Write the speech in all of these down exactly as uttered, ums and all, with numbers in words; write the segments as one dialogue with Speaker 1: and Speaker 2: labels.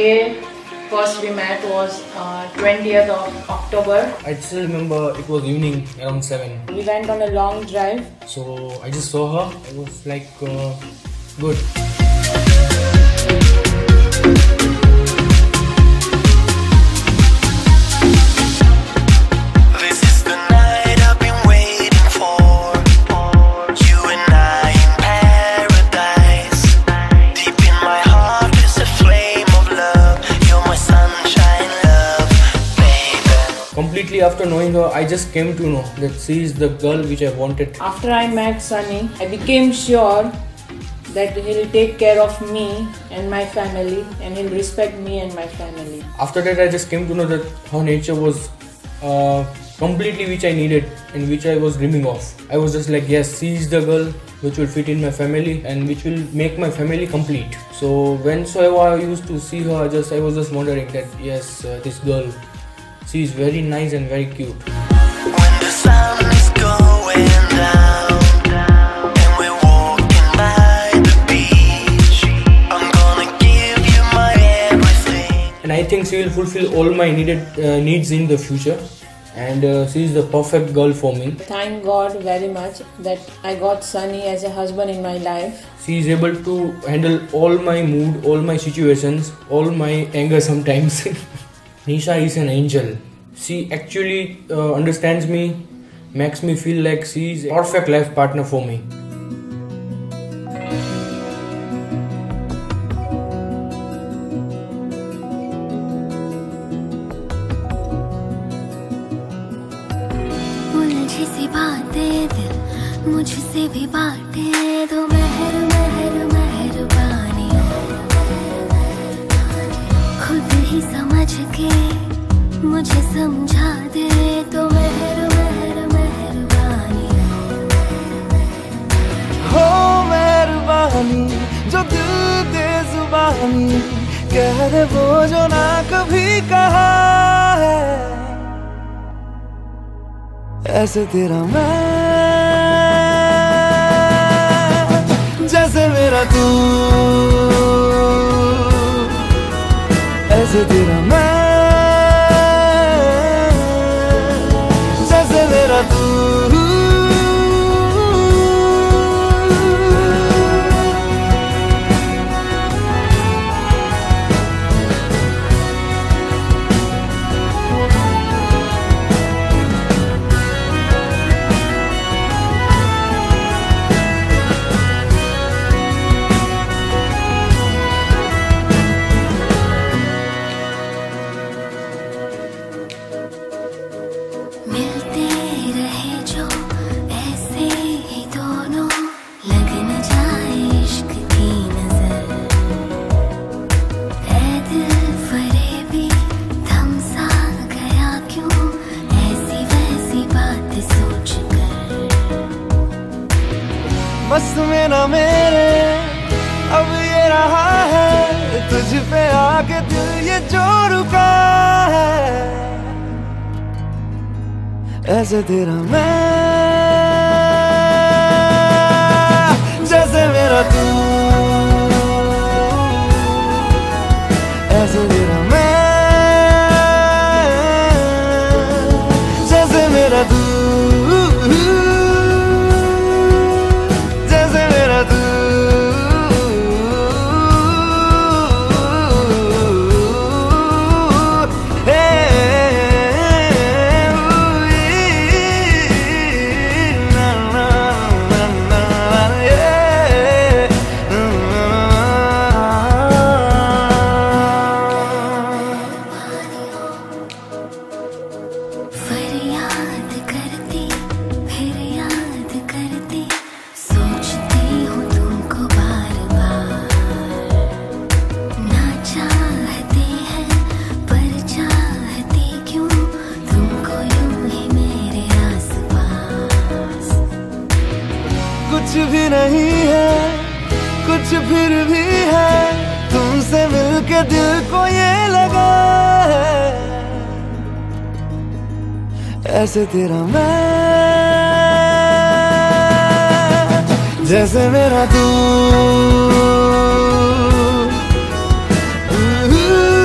Speaker 1: day first we met was uh, twentieth of October.
Speaker 2: I still remember it was evening around seven.
Speaker 1: We went on a long drive.
Speaker 2: So I just saw her. I was like, uh, good. Completely after knowing her, I just came to know that she is the girl which I wanted.
Speaker 1: After I met Sunny, I became sure that he'll take care of me and my family and he'll respect me and my family.
Speaker 2: After that, I just came to know that her nature was uh, completely which I needed and which I was dreaming of. I was just like, yes, she is the girl which will fit in my family and which will make my family complete. So whensoever I used to see her, I just I was just wondering that yes, uh, this girl, she is very nice and very cute.
Speaker 3: When the sun is going down and we're walking by the beach, I'm gonna give you my everything.
Speaker 2: And I think she will fulfill all my needed uh, needs in the future. And uh, she is the perfect girl for me.
Speaker 1: Thank God very much that I got Sunny as a husband in my life.
Speaker 2: She is able to handle all my mood, all my situations, all my anger sometimes. Nisha is an angel. She actually uh, understands me, makes me feel like she is a perfect life partner for me.
Speaker 4: मुझसे बातें दिल मुझसे भी बातें दो मेहर मेहर मेहरबानी खुद ही समझ के मुझे समझा दे तो मेहर मेहर मेहरबानी
Speaker 3: हो मेहरबानी जो दिल दे जुबानी कह दे वो जो ना कभी कहा है ऐसे तेरा मैं जैसे मेरा तू ऐसे तेरा मैं जैसे मेरा तू बस में ना मेरे अब ये रहा है तुझ पे आके दिल ये जो रुका है ऐसे तेरा मैं जैसे मेरा तू ऐसे तेरा मैं जैसे मेरा तू कुछ भी नहीं है कुछ फिर भी है तुमसे मिलके दिल को ये लगा है ऐसे तेरा मैं जैसे मेरा तू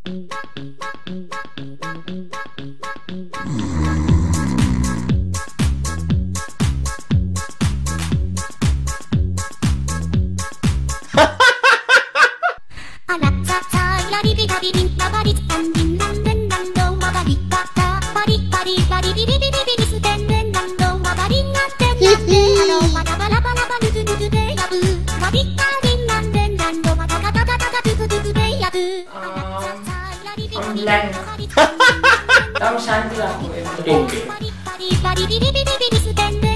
Speaker 1: I'm blank. I'm Shanti Ramu.
Speaker 2: Okay.